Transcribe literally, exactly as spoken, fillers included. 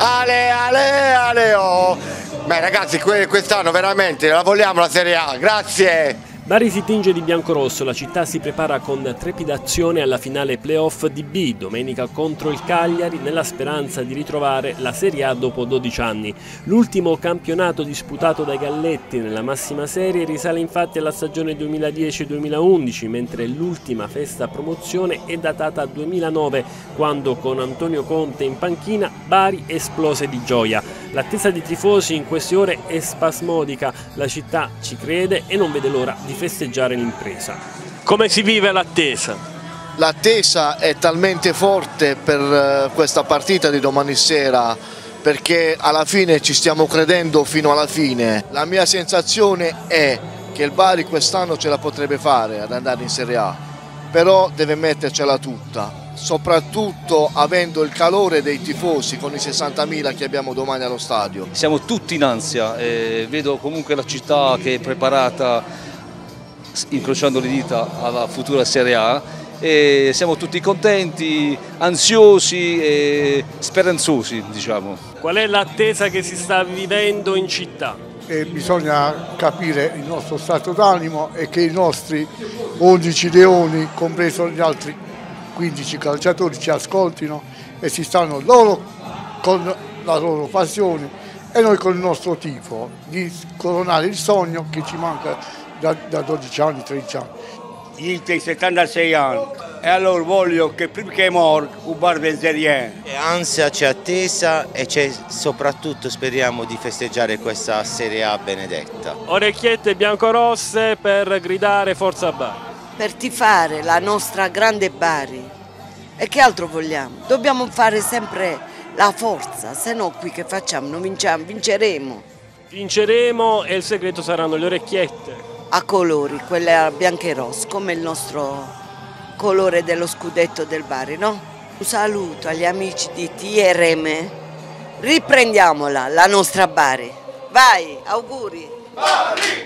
Ale, ale, ale, oh. Beh ragazzi, quest'anno veramente la vogliamo la Serie A, grazie! Bari si tinge di biancorosso, la città si prepara con trepidazione alla finale playoff di B, domenica contro il Cagliari, nella speranza di ritrovare la Serie A dopo dodici anni. L'ultimo campionato disputato dai Galletti nella massima serie risale infatti alla stagione duemiladieci duemilaundici, mentre l'ultima festa promozione è datata a duemilanove, quando con Antonio Conte in panchina Bari esplose di gioia. L'attesa dei tifosi in queste ore è spasmodica, la città ci crede e non vede l'ora di festeggiare l'impresa. Come si vive l'attesa? L'attesa è talmente forte per questa partita di domani sera, perché alla fine ci stiamo credendo fino alla fine. La mia sensazione è che il Bari quest'anno ce la potrebbe fare ad andare in Serie A, però deve mettercela tutta, soprattutto avendo il calore dei tifosi con i sessantamila che abbiamo domani allo stadio. Siamo tutti in ansia, eh, vedo comunque la città che è preparata, incrociando le dita, alla futura Serie A, e siamo tutti contenti, ansiosi e speranzosi, diciamo. Qual è l'attesa che si sta vivendo in città? E bisogna capire il nostro stato d'animo e che i nostri undici leoni, compreso gli altri quindici calciatori, ci ascoltino e si stanno loro con la loro passione e noi con il nostro tifo di coronare il sogno che ci manca da, da dodici anni, tredici anni. Io tengo settantasei anni e allora voglio che prima che muore il Bari in Serie A. C'è ansia, c'è attesa e c'è soprattutto speriamo di festeggiare questa Serie A benedetta. Orecchiette biancorosse per gridare Forza Bari. Per tifare la nostra grande Bari. E che altro vogliamo? Dobbiamo fare sempre la forza, se no qui che facciamo? Non vinciamo, vinceremo. Vinceremo e il segreto saranno le orecchiette. A colori, quelle bianche e rosse, come il nostro colore dello scudetto del Bari, no? Un saluto agli amici di T R M. Riprendiamola, la nostra Bari. Vai, auguri! Bari!